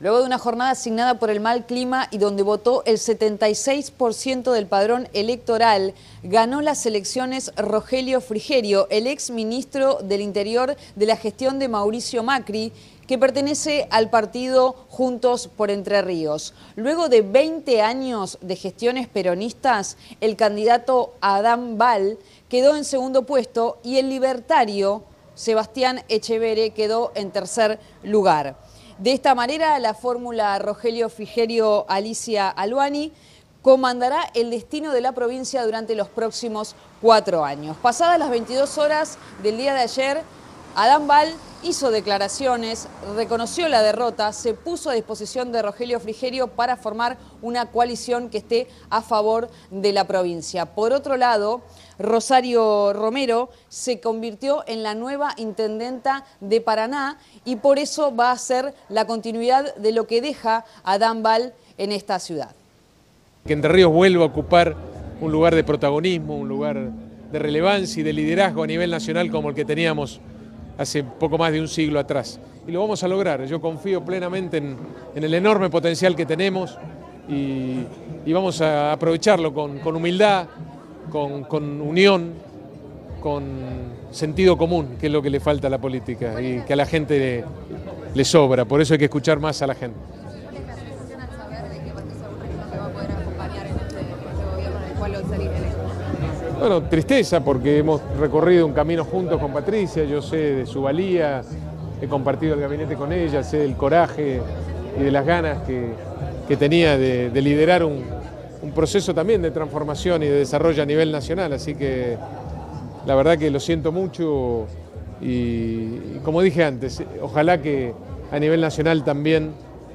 Luego de una jornada asignada por el mal clima y donde votó el 76% del padrón electoral, ganó las elecciones Rogelio Frigerio, el ex ministro del Interior de la gestión de Mauricio Macri, que pertenece al partido Juntos por Entre Ríos. Luego de 20 años de gestiones peronistas, el candidato Adán Bal quedó en segundo puesto y el libertario Sebastián Echevere quedó en tercer lugar. De esta manera, la fórmula Rogelio Frigerio Alicia Aluani comandará el destino de la provincia durante los próximos 4 años. Pasadas las 22 horas del día de ayer, Adán Bal hizo declaraciones, reconoció la derrota, se puso a disposición de Rogelio Frigerio para formar una coalición que esté a favor de la provincia. Por otro lado, Rosario Romero se convirtió en la nueva intendenta de Paraná y por eso va a ser la continuidad de lo que deja Adán Bal en esta ciudad. Que Entre Ríos vuelva a ocupar un lugar de protagonismo, un lugar de relevancia y de liderazgo a nivel nacional como el que teníamos hace poco más de un siglo atrás. Y lo vamos a lograr. Yo confío plenamente en el enorme potencial que tenemos y vamos a aprovecharlo con humildad, con unión, con sentido común, que es lo que le falta a la política y que a la gente le sobra. Por eso hay que escuchar más a la gente. ¿Cuál es la sensación al saber de que Patricia Bullrich no te va a poder acompañar en este gobierno en el cual hoy salís electo? Bueno, tristeza porque hemos recorrido un camino juntos con Patricia, yo sé de su valía, he compartido el gabinete con ella, sé del coraje y de las ganas que tenía de liderar un proceso también de transformación y de desarrollo a nivel nacional, así que la verdad que lo siento mucho y como dije antes, ojalá que a nivel nacional también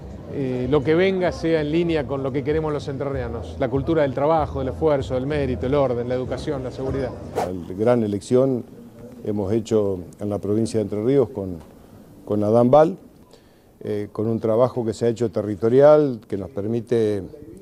lo que venga sea en línea con lo que queremos los entrerrianos, la cultura del trabajo, del esfuerzo, del mérito, el orden, la educación, la seguridad. La gran elección hemos hecho en la provincia de Entre Ríos con Adán Bal, con un trabajo que se ha hecho territorial, que nos permite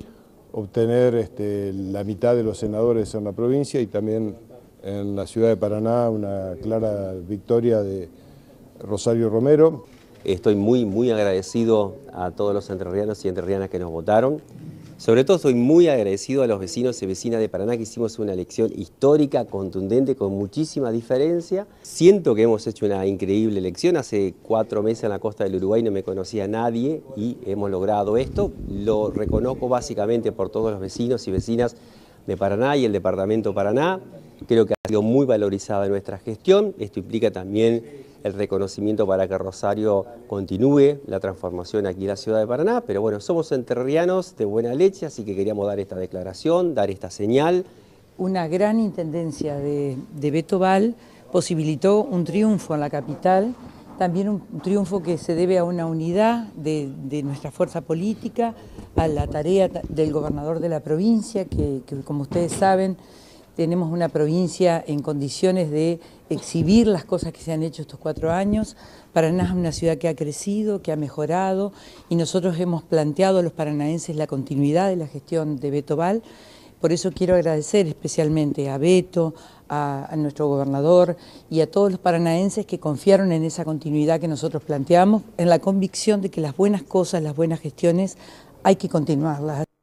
obtener la mitad de los senadores en la provincia y también en la ciudad de Paraná una clara victoria de Rosario Romero. Estoy muy agradecido a todos los entrerrianos y entrerrianas que nos votaron. Sobre todo estoy muy agradecido a los vecinos y vecinas de Paraná que hicimos una elección histórica, contundente, con muchísima diferencia. Siento que hemos hecho una increíble elección. Hace 4 meses en la costa del Uruguay no me conocía nadie y hemos logrado esto. Lo reconozco básicamente por todos los vecinos y vecinas de Paraná y el departamento Paraná. Creo que ha sido muy valorizada nuestra gestión. Esto implica también el reconocimiento para que Rosario continúe la transformación aquí en la ciudad de Paraná, pero bueno, somos entrerrianos de buena leche, así que queríamos dar esta declaración, dar esta señal. Una gran intendencia de Beto Bal posibilitó un triunfo en la capital, también un triunfo que se debe a una unidad de nuestra fuerza política, a la tarea del gobernador de la provincia, que como ustedes saben, tenemos una provincia en condiciones de exhibir las cosas que se han hecho estos 4 años. Paraná es una ciudad que ha crecido, que ha mejorado y nosotros hemos planteado a los paranaenses la continuidad de la gestión de Beto Bal. Por eso quiero agradecer especialmente a Beto, a nuestro gobernador y a todos los paranaenses que confiaron en esa continuidad que nosotros planteamos, en la convicción de que las buenas cosas, las buenas gestiones, hay que continuarlas.